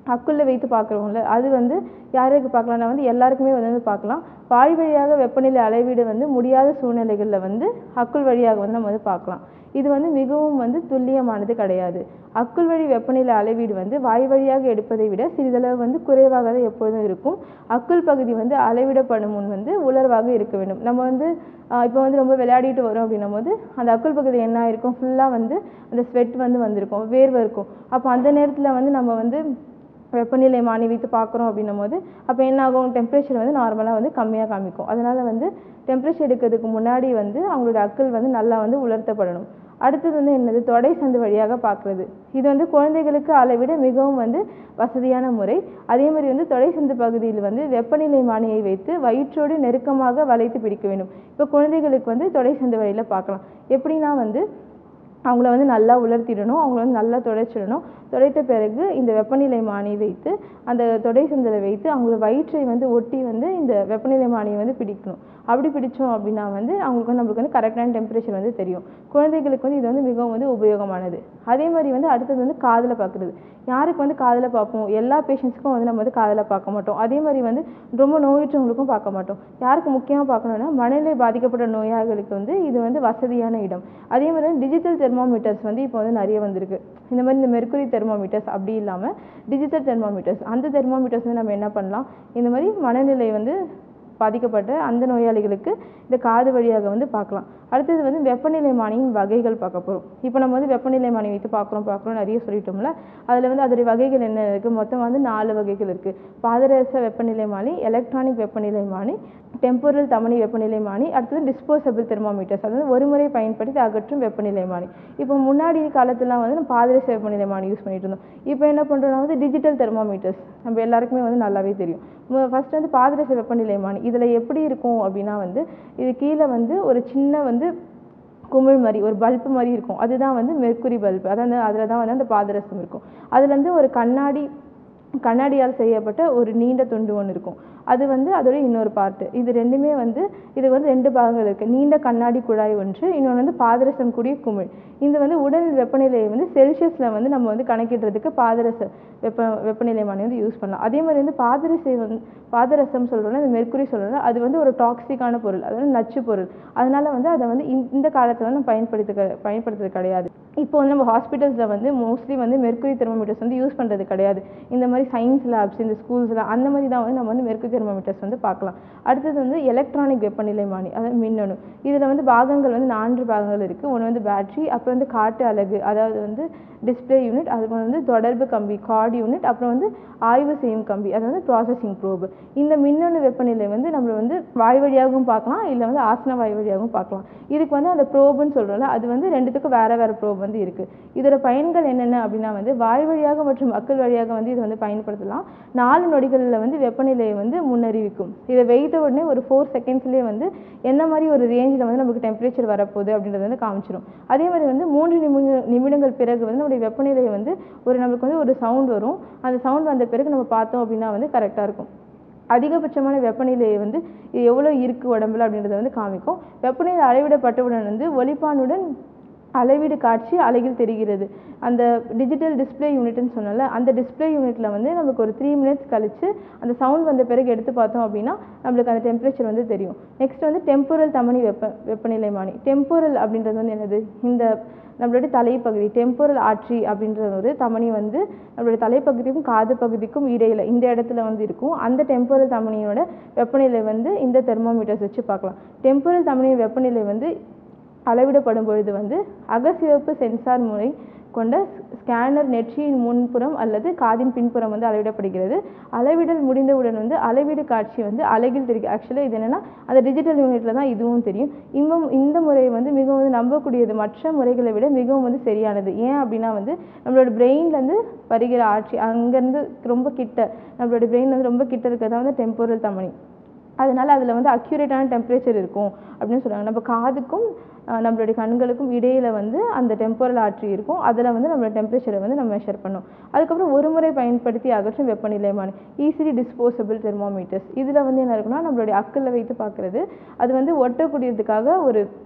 அக்குள்ள வைத்து பார்க்குறோம்ல, அது வந்து யாருக்கு பார்க்கலாம்னா வந்து எல்லாருக்குமே வந்து பார்க்கலாம். வாய் வழியாக வெப்பநிலை அளவீடு வந்து முடியாத சூழ்நிலைகளில் வந்து அக்குள் வழியாக வந்து நம்ம வந்து பார்க்கலாம். இது வந்து மிகவும் வந்து துல்லியமானது கிடையாது. அக்குள் வழி வெப்பநிலை அளவீடு வந்து வாய் வழியாக எடுப்பதை விட சிறிதளவு வந்து குறைவாக தான் எப்பொழுதும் இருக்கும். அக்குள் பகுதி வந்து அளவிடப்படும் முன் வந்து உலர்வாக இருக்க வேண்டும். நம்ம வந்து இப்போ வந்து ரொம்ப விளையாடிட்டு வரோம் அப்படின்னும் போது அந்த அக்குள் பகுதி என்ன ஆயிருக்கும், ஃபுல்லாக வந்து அந்த ஸ்வெட் வந்து வந்திருக்கும், வேர்வை இருக்கும். அப்போ அந்த நேரத்தில் வந்து நம்ம வந்து வெப்பநிலை மானி வைத்து பார்க்குறோம் அப்படின்னும் போது அப்போ என்ன ஆகும், டெம்பரேச்சர் வந்து நார்மலாக வந்து கம்மியாக காமிக்கும். அதனால் வந்து டெம்பரேச்சர் எடுக்கிறதுக்கு முன்னாடி வந்து அவங்களோட அக்குள் வந்து நல்லா வந்து உலர்த்தப்படணும். அடுத்தது வந்து என்னது, தொடை சந்து வழியாக பார்க்குறது. இது வந்து குழந்தைகளுக்கு அளவிட மிகவும் வந்து வசதியான முறை. அதே மாதிரி வந்து தொடை சந்து பகுதியில் வந்து வெப்பநிலை மானியை வைத்து வயிற்றோடு நெருக்கமாக வளைத்து பிடிக்க வேண்டும். இப்போ குழந்தைகளுக்கு வந்து தொடை சந்து வழியில் பார்க்கலாம். எப்படின்னா வந்து அவங்கள வந்து நல்லா உலர்த்திடணும், அவங்கள வந்து நல்லா துடைச்சிடணும். துடைத்த பிறகு இந்த வெப்பநிலை மானி வைத்து அந்த தொடை சந்தில் வைத்து அவங்கள வயிற்றை வந்து ஒட்டி வந்து இந்த வெப்பநிலை மானியை வந்து பிடிக்கணும். அப்படி பிடிச்சோம் அப்படின்னா வந்து அவங்களுக்கு வந்து நம்மளுக்கு வந்து கரெக்டான டெம்பரேச்சர் வந்து தெரியும். குழந்தைகளுக்கு வந்து இது வந்து மிகவும் வந்து உபயோகமானது. அதே மாதிரி வந்து அடுத்தது வந்து காதில் பார்க்குறது. யாருக்கு வந்து காதில் பார்ப்போம், எல்லா பேஷண்ட்ஸுக்கும் வந்து நம்ம வந்து காதில் பார்க்க மாட்டோம். அதே மாதிரி வந்து ரொம்ப நோயுற்றவங்களுக்கும் பார்க்க மாட்டோம். யாருக்கு முக்கியமாக பார்க்கணுன்னா மனநிலை பாதிக்கப்பட்ட நோயாளிகளுக்கு வந்து இது வந்து வசதியான இடம். அதே மாதிரி டிஜிட்டல் தெர்மோமீட்டர்ஸ் வந்து இப்போ வந்து நிறைய வந்திருக்கு. இந்த மாதிரி இந்த மெர்க்குரி தெர்மோமீட்டர்ஸ் அப்படி இல்லாமல் டிஜிட்டல் தெர்மோமீட்டர்ஸ், அந்த தெர்மோமீட்டர்ஸ் வந்து நம்ம என்ன பண்ணலாம், இந்த மாதிரி மனநிலை வந்து பாதிக்கப்பட்ட அந்த நோயாளிகளுக்கு இந்த காது வழியாக வந்து பார்க்கலாம். அடுத்தது வந்து வெப்பநிலை மானியின் வகைகள் பார்க்க போகிறோம். இப்போ நம்ம வந்து வெப்பநிலை மானி வைத்து பார்க்குறோம் பார்க்குறோம் நிறைய சொல்லிட்டோம்ல, அதில் வந்து அதோடைய வகைகள் என்ன இருக்குது, மொத்தம் வந்து நாலு வகைகள் இருக்குது. பாதரச வெப்பநிலை மானி, எலக்ட்ரானிக் வெப்பநிலை மானி, டெம்போரல் தமனி வெப்பநிலை மானி, அடுத்தது டிஸ்போசபிள் தெர்மோமீட்டர்ஸ், அதாவது ஒரு முறை பயன்படுத்தி அகற்றும் வெப்பநிலை மானி. இப்போ முன்னாடி காலத்துலாம் வந்து நம்ம பாதரச வெப்பநிலை மானி யூஸ் பண்ணிட்டு இருந்தோம். இப்போ என்ன பண்ணுறோம்னா வந்து டிஜிட்டல் தெர்மோமீட்டர்ஸ், நம்ம எல்லாருக்குமே வந்து நல்லாவே தெரியும். ஃபர்ஸ்ட் வந்து பாதரச வெப்பநிலை மானி. இதில் எப்படி இருக்கும் அப்படின்னா வந்து இது கீழே வந்து ஒரு சின்ன வந்து குமிழ் மாதிரி ஒரு பல்பு மாதிரி இருக்கும். அதுதான் வந்து மெர்க்குரி பல்பு. அதான் அதில் தான் வந்து அந்த பாதரசம் இருக்கும். அதுலேருந்து ஒரு கண்ணாடி கண்ணாடியால் செய்யப்பட்ட ஒரு நீண்ட துண்டு ஒன்று இருக்கும். அது வந்து அதோட இன்னொரு பார்ட்டு. இது ரெண்டுமே வந்து இதுக்கு வந்து ரெண்டு பாகங்கள் இருக்குது. நீண்ட கண்ணாடி குழாய் ஒன்று, இன்னொன்று வந்து பாதரசம் கூடிய குமிழ். இந்த வந்து உடல் வெப்பநிலையை வந்து செல்சியஸில் வந்து நம்ம வந்து கணக்கிடுறதுக்கு பாதரச வெப்ப வெப்பநிலை மானி வந்து யூஸ் பண்ணலாம். அதே மாதிரி வந்து பாதரசை வந்து பாதரசம் சொல்கிறோம்னா இந்த மெர்க்குரி சொல்கிறோம்னா அது வந்து ஒரு டாக்ஸிக்கான பொருள், அதாவது நச்சு பொருள். அதனால வந்து அதை வந்து இந்த காலத்தில் வந்து பயன்படுத்த பயன்படுத்துறது கிடையாது. இப்போ வந்து நம்ம ஹாஸ்பிட்டல்ஸில் வந்து மோஸ்ட்லி வந்து மெர்க்குரி தெர்மோமீட்டர்ஸ் வந்து யூஸ் பண்ணுறது கிடையாது. இந்த மாதிரி சயின்ஸ் லேப்ஸ், இந்த ஸ்கூல்ஸில் அந்த மாதிரி தான் வந்து நம்ம வந்து மெர்க்குரி தெர்மோமீட்டர்ஸ் வந்து பார்க்கலாம். அடுத்தது வந்து எலக்ட்ரானிக் வெப்பநிலை மானி, அதாவது மின்னணு. இதில் வந்து பாகங்கள் வந்து நான்கு பாகங்கள் இருக்குது. ஒன்று வந்து பேட்டரி, அப்புறம் வந்து காட்டு அலகு, அதாவது வந்து டிஸ்பிளே யூனிட், அதுக்கு வந்து தொடர்பு கம்பி கார்டு யூனிட், அப்புறம் வந்து ஆய்வு செய்யும் கம்பி, அதாவது ப்ராசஸிங் ப்ரோபு. இந்த மின்னணு வெப்பநிலை வந்து நம்ம வந்து வாய் வழியாகவும் பார்க்கலாம், இல்லை வந்து ஆசன வாய் வழியாகவும் பார்க்கலாம். இதுக்கு வந்து அந்த ப்ரோபுன்னு சொல்கிறோம்ல, அது வந்து ரெண்டுத்துக்கும் வேறு வேறு ப்ரோப் வந்து இருக்குது. இதோட பயன்கள் என்னென்ன அப்படின்னா வந்து வாய் வழியாக மற்றும் அக்குள் வழியாக வந்து இதை வந்து பயன்படுத்தலாம். நாலு நொடிகளில் வந்து வெப்பநிலையை வந்து முன்னறிவிக்கும். இதை வைத்த உடனே ஒரு ஃபோர் செகண்ட்ஸ்லேயே வந்து என்ன மாதிரி ஒரு ரேஞ்சில் வந்து நமக்கு டெம்பரேச்சர் வரப்போகுது அப்படின்றத வந்து காமிச்சிடும். அதே மாதிரி வந்து மூன்று நிமிட நிமிடங்கள் பிறகு வந்து நம்முடைய வெப்பநிலையை வந்து ஒரு நம்மளுக்கு வந்து ஒரு சவுண்ட் வரும். அந்த சவுண்ட் வந்த பிறகு நம்ம பார்த்தோம் அப்படின்னா வந்து கரெக்டாக இருக்கும். அதிகபட்சமான வெப்பநிலையை வந்து இது எவ்வளோ இருக்குது உடம்புல அப்படின்றத வந்து காமிக்கும். வெப்பநிலை அளவிடப்பட்டவுடன் வந்து ஒலிப்பானுடன் அளவீடு காட்சி அலையில் தெரிகிறது. அந்த டிஜிட்டல் டிஸ்பிளே யூனிட்னு சொன்னால அந்த டிஸ்பிளே யூனிட்டில் வந்து நமக்கு ஒரு த்ரீ மினிட்ஸ் கழிச்சு அந்த சவுண்ட் வந்த பிறகு எடுத்து பார்த்தோம் அப்படின்னா நம்மளுக்கு அந்த டெம்பரேச்சர் வந்து தெரியும். நெக்ஸ்ட் வந்து டெம்போரல் தமனி வெப்ப வெப்பநிலை மானி. டெம்போரல் அப்படின்றது வந்து என்னது, இந்த நம்மளுடைய தலைப்பகுதி டெம்போரல் ஆர்ட்ரி அப்படின்ற ஒரு தமனி வந்து நம்மளுடைய தலைப்பகுதிக்கும் காது பகுதிக்கும் இடையில இந்த இடத்துல வந்து இருக்கும். அந்த டெம்போரல் தமனியோட வெப்பநிலை வந்து இந்த தெர்மோமீட்டர்ஸ் வச்சு பார்க்கலாம். டெம்போரல் தமனியின் வெப்பநிலை வந்து அளவிடப்படும் பொழுது வந்து அகச்சிவப்பு சென்சார் முறை கொண்ட ஸ்கேனர் நெற்றியின் முன்புறம் அல்லது காதின் பின்புறம் வந்து அளவிடப்படுகிறது. அளவிடல் முடிந்தவுடன் வந்து அளவீடு காட்சி வந்து அலகில் தெரியும். ஆக்சுவலாக இது என்னென்னா அந்த டிஜிட்டல் யூனிட்டில் தான் இதுவும் தெரியும். இன்னும் இந்த முறை வந்து மிகவும் வந்து நம்பக்கூடியது, மற்ற முறைகளை விட மிகவும் வந்து சரியானது. ஏன் அப்படின்னா வந்து நம்மளோட பிரெயின்லேருந்து வருகிற ஆட்சி அங்கேருந்து ரொம்ப கிட்ட, நம்மளோட பிரெயின் வந்து ரொம்ப கிட்ட இருக்கிறதா வந்து டெம்போரல் தமனி. அதனால அதில் வந்து அக்யூரேட்டான டெம்பரேச்சர் இருக்கும் அப்படின்னு சொல்லுவாங்க. நம்ம காதுக்கும் நம்மளுடைய கண்களுக்கும் இடையில வந்து அந்த டெம்போரல் ஆர்ட்ரி இருக்கும். அதில் வந்து நம்மளோட டெம்பரேச்சரை வந்து நம்ம மெஷர் பண்ணோம். அதுக்கப்புறம் ஒரு முறை பயன்படுத்தி அகற்றும் வெப்பநிலை மானி, ஈஸிலி டிஸ்போசபிள் தெர்மோமீட்டர்ஸ். இதில் வந்து என்ன இருக்குன்னா நம்மளுடைய அக்கில் வைத்து பார்க்குறது. அது வந்து ஒட்டக்கூடியதுக்காக ஒரு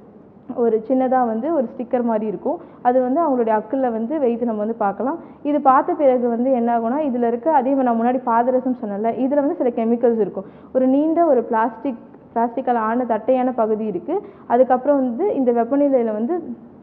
ஒரு சின்னதாக வந்து ஒரு ஸ்டிக்கர் மாதிரி இருக்கும். அது வந்து அவங்களுடைய அக்கில் வந்து வைத்து நம்ம வந்து பார்க்கலாம். இது பார்த்த பிறகு வந்து என்ன ஆகும்னா, இதில் இருக்க அதே நான் முன்னாடி பாதரசம் சொன்னேன்ல, இதில் வந்து சில கெமிக்கல்ஸ் இருக்கும். ஒரு நீண்ட ஒரு பிளாஸ்டிக் பிளாஸ்டிக்கால் ஆன தட்டையான பகுதி இருக்குது. அதுக்கப்புறம் வந்து இந்த வெப்பநிலையில் வந்து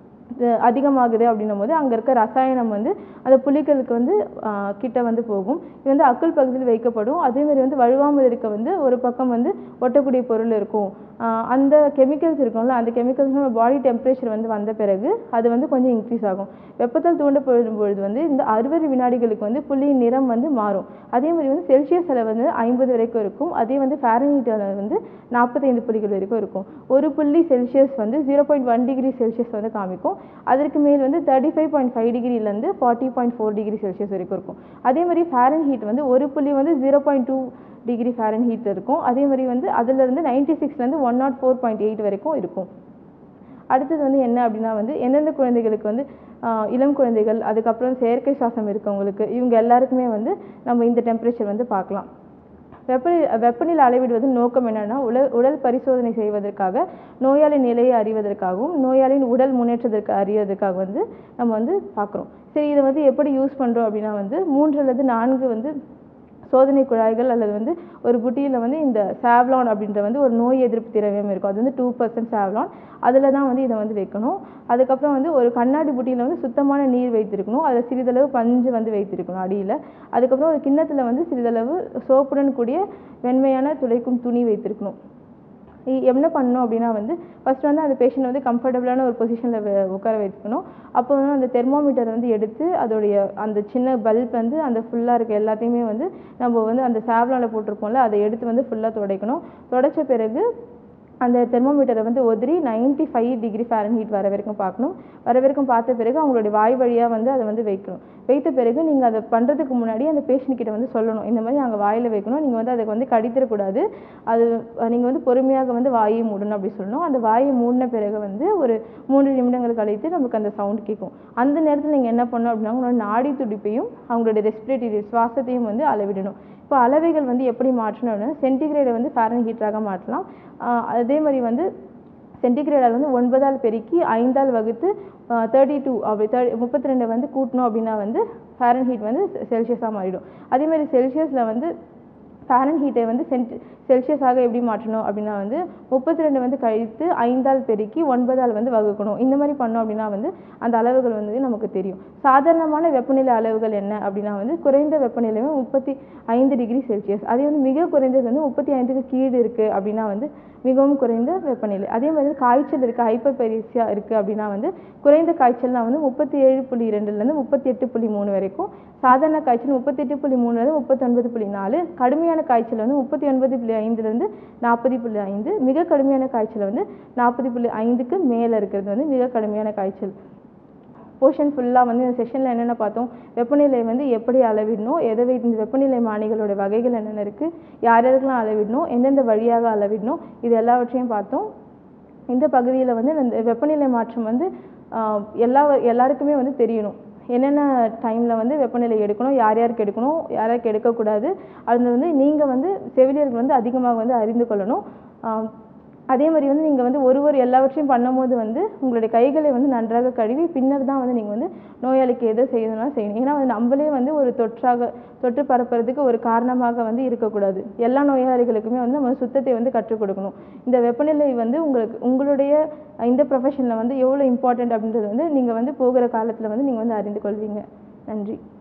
அதிகமாகுது அப்படின்னும் போது அங்கே இருக்க ரசாயனம் வந்து அந்த புலிகளுக்கு வந்து கிட்ட வந்து போகும். இது வந்து அக்குள் பகுதியில் வைக்கப்படும். அதேமாதிரி வந்து வழுவாமல் இருக்க வந்து ஒரு பக்கம் வந்து ஒட்டக்கூடிய பொருள் இருக்கும். அந்த கெமிக்கல்ஸ் இருக்கும்ல, அந்த கெமிக்கல்ஸ் நம்ம பாடி டெம்பரேச்சர் வந்து வந்த பிறகு அது வந்து கொஞ்சம் இன்க்ரீஸ் ஆகும். வெப்பத்தால் தூண்டப்படும் பொழுது வந்து இந்த அறுபது வினாடிகளுக்கு வந்து புள்ளியின் நிறம் வந்து மாறும். அதே மாதிரி வந்து செல்சியஸில் வந்து ஐம்பது வரைக்கும் இருக்கும். அதே வந்து ஃபாரன்ஹீட்டில் வந்து நாற்பத்தைந்து புள்ளிகள் வரைக்கும் இருக்கும். ஒரு புள்ளி செல்சியஸ் வந்து zero point one degree Celsius வந்து காமிக்கும். அதற்கு மேல் வந்து தேர்ட்டி ஃபைவ் பாயிண்ட் ஃபைவ் டிகிரிலேருந்து forty point four degree Celsius வரைக்கும் இருக்கும். அதே மாதிரி ஃபாரன்ஹீட் வந்து ஒரு புள்ளி வந்து zero point two degree Fahrenheit இருக்கும். அதே மாதிரி வந்து அதிலிருந்து நைன்டி சிக்ஸ்லேருந்து one naught four point eight வரைக்கும் இருக்கும். அடுத்தது வந்து என்ன அப்படின்னா வந்து எந்தெந்த குழந்தைகளுக்கு வந்து இளம் குழந்தைகள், அதுக்கப்புறம் செயற்கை சுவாசம் இருக்கவங்களுக்கு, இவங்க எல்லாருக்குமே வந்து நம்ம இந்த டெம்பரேச்சர் வந்து பார்க்கலாம். வெப்பநிலை வெப்பநிலை அளவிடுவதன் நோக்கம் என்னென்னா, உடல் உடல் பரிசோதனை செய்வதற்காக, நோயாளி நிலையை அறிவதற்காகவும், நோயாளியின் உடல் முன்னேற்றத்திற்கு அறிவதற்காக வந்து நம்ம வந்து பார்க்குறோம். சரி, இதை வந்து எப்படி யூஸ் பண்ணுறோம் அப்படின்னா வந்து மூன்று அல்லது நான்கு வந்து சோதனை குழாய்கள் அல்லது வந்து ஒரு புட்டியில் வந்து இந்த சாவ்லான் அப்படின்ற வந்து ஒரு நோய் எதிர்ப்பு திரவியம் இருக்கும். அது வந்து டூ பர்சன்ட் சாவ்லான். அதில் தான் வந்து இதை வந்து வைக்கணும். அதுக்கப்புறம் வந்து ஒரு கண்ணாடி புட்டியில் வந்து சுத்தமான நீர் வைத்திருக்கணும். அதில் சிறிதளவு பஞ்சு வந்து வைத்திருக்கணும் அடியில். அதுக்கப்புறம் ஒரு கிண்ணத்தில் வந்து சிறிதளவு சோப்புடன் கூடிய வெண்மையான துளைக்கும் துணி வைத்திருக்கணும். என்ன பண்ணணும் அப்படின்னா வந்து ஃபர்ஸ்ட் வந்து அந்த பேஷண்ட் வந்து கம்ஃபர்டபுளான ஒரு பொசிஷனில் உட்கார வைக்கணும். அப்போ வந்து அந்த தெர்மோமீட்டர் வந்து எடுத்து அதோடைய அந்த சின்ன பல்ப் வந்து அந்த ஃபுல்லாக இருக்க எல்லாத்தையுமே வந்து நம்ம வந்து அந்த சாவ்லானில் போட்டிருப்போம்ல, அதை எடுத்து வந்து ஃபுல்லாக துடைக்கணும். துடைச்ச பிறகு அந்த தெர்மோமீட்டரை வந்து ஒதுரி நைன்ட்டி ஃபைவ் டிகிரி ஃபாரன்ஹீட் வர வரைக்கும் பார்க்கணும். வர வரைக்கும் பார்த்த பிறகு அவங்களுடைய வாய் வழியாக வந்து அதை வந்து வைக்கணும். வைத்த பிறகு நீங்கள் அதை பண்ணுறதுக்கு முன்னாடி அந்த பேஷண்ட் கிட்ட வந்து சொல்லணும், இந்த மாதிரி நாங்கள் வாயில் வைக்கணும், நீங்கள் வந்து அதுக்கு வந்து கடித்திடக்கூடாது, அது நீங்கள் வந்து பொறுமையாக வந்து வாயை மூடணும் அப்படி சொல்லணும். அந்த வாயை மூடின பிறகு வந்து ஒரு மூன்று நிமிடங்கள் கழித்து நமக்கு அந்த சவுண்ட் கேட்கும். அந்த நேரத்தில் நீங்கள் என்ன பண்ணணும் அப்படின்னா, உங்களோட நாடி துடிப்பையும் அவங்களுடைய ரெஸ்பிரேட்டரி சுவாசத்தையும் வந்து அளவிடணும். இப்போ அளவைகள் வந்து எப்படி மாற்றணும்னா, சென்டிகிரேடை வந்து ஃபாரன்ஹீட்டாக மாற்றலாம். அதே மாதிரி வந்து சென்டிகிரேடால் வந்து ஒன்பதால் பெருக்கி ஐந்தால் வகுத்து தேர்ட்டி டூ அப்படி தேர்ட்டி முப்பத்தி ரெண்டு வந்து கூட்டணும் அப்படின்னா வந்து ஃபாரன்ஹீட் வந்து செல்சியஸாக மாறிடும். அதேமாதிரி செல்சியஸில் வந்து ஃபாரன்ஹீட்டை வந்து சென்ட் செல்சியஸாக எப்படி மாற்றணும் அப்படின்னா வந்து முப்பத்தி ரெண்டு வந்து கழித்து ஐந்தால் பெருக்கி ஒன்பதால் வந்து வகுக்கணும். இந்த மாதிரி பண்ணோம் அப்படின்னா வந்து அந்த அளவுகள் வந்து நமக்கு தெரியும். சாதாரணமான வெப்பநிலை அளவுகள் என்ன அப்படின்னா வந்து குறைந்த வெப்பநிலை முப்பத்தி ஐந்து டிகிரி செல்சியஸ். அதே வந்து மிக குறைந்தது வந்து முப்பத்தி ஐந்துக்கு கீழ் இருக்குது அப்படின்னா வந்து மிகவும் குறைந்த வெப்பநிலை. அதே மாதிரி காய்ச்சல் இருக்குது, ஹைப்பர் பெரிசியா இருக்குது அப்படின்னா வந்து குறைந்த காய்ச்சல்னா வந்து முப்பத்தி ஏழு புள்ளி இரண்டுலேருந்து முப்பத்தி எட்டு புள்ளி மூணு வரைக்கும், சாதாரண காய்ச்சல் முப்பத்தி எட்டு புள்ளி மூணுலேருந்து முப்பத்தி ஒன்பது புள்ளி நாலு, கடுமையான காய்ச்சல் வந்து முப்பத்தி ஒன்பது புள்ளி ஐந்துலேருந்து நாற்பது புள்ளி ஐந்து, மிக கடுமையான காய்ச்சல் வந்து நாற்பது புள்ளி ஐந்துக்கு மேலே இருக்கிறது வந்து மிக கடுமையான காய்ச்சல். போர்ஷன் ஃபுல்லாக வந்து இந்த செஷனில் என்னென்ன பார்த்தோம், வெப்பநிலை வந்து எப்படி அளவிடணும், எதை வைத்து இந்த வெப்பநிலை மானிகளோட வகைகள் என்னென்ன இருக்குது, யார் யாருக்கெல்லாம் அளவிடணும், எந்தெந்த வழியாக அளவிடணும், இது எல்லாவற்றையும் பார்த்தோம். இந்த பகுதியில் வந்து இந்த வெப்பநிலை மாற்றம் வந்து எல்லா எல்லாருக்குமே வந்து தெரியணும். என்னென்ன டைமில் வந்து வெப்பநிலை எடுக்கணும், யார் யாருக்கு எடுக்கணும், யார் யாருக்கு எடுக்கக்கூடாது, அது வந்து நீங்கள் வந்து செவிலியர்கள் வந்து அதிகமாக வந்து அறிந்து கொள்ளணும். அதே மாதிரி வந்து நீங்கள் வந்து ஒரு ஒரு எல்லாவற்றையும் பண்ணும்போது வந்து உங்களுடைய கைகளை வந்து நன்றாக கழுவி பின்னர் தான் வந்து நீங்கள் வந்து நோயாளிக்கு எதை செய்யணும்னா செய்யணும். ஏன்னா வந்து நம்மளே வந்து ஒரு தொற்றாக தொற்று பரப்புறதுக்கு ஒரு காரணமாக வந்து இருக்கக்கூடாது. எல்லா நோயாளிகளுக்குமே வந்து நம்ம சுத்தத்தை வந்து கற்றுக் கொடுக்கணும். இந்த வெப்பநிலை வந்து உங்களுக்கு உங்களுடைய இந்த ப்ரொஃபஷனில் வந்து எவ்வளோ இம்பார்ட்டண்ட் அப்படின்றது வந்து நீங்கள் வந்து போகிற காலத்தில் வந்து நீங்கள் வந்து அறிந்து கொள்வீங்க. நன்றி.